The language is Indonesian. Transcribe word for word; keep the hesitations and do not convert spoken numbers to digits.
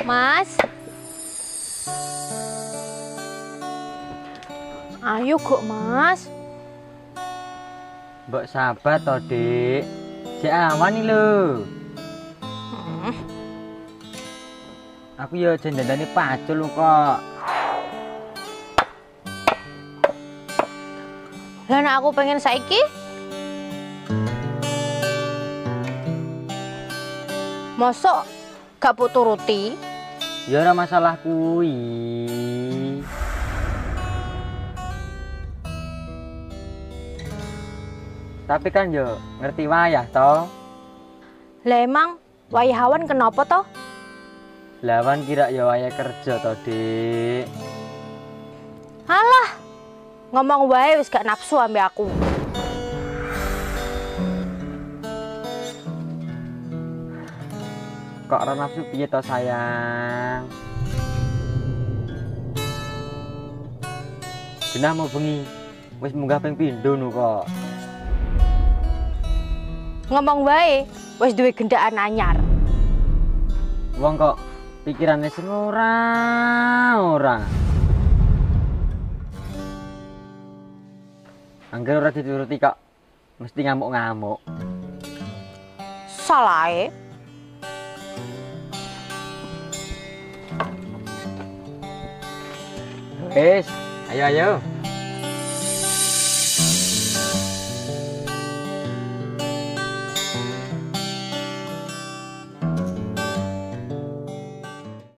Mas. Ayo kok, Mas. Mbok sabar to, Dik. Cek awan iki lho. Hmm. Aku ya jendandane pacul kok. Lah nek aku pengen saiki? Mosok gak mbok turuti? Ya ora masalah kuwi. Tapi kan yo ngerti wayah toh. Lah emang wayahawan kenapa toh? Lawan kira ya wayah kerja toh, Dik. Alah, ngomong wae wis gak nafsu ambek aku. Kok ora nafsu piye toh, sayang? Genah mau bengi. Wis munggah ping pindho nu kok. Ngomong wae wis duwe gendaan anyar. Wong kok pikirane sing ora ora. Angger ora dituruti kok mesti ngamuk-ngamuk. Salahe. Wis, ayo ayo.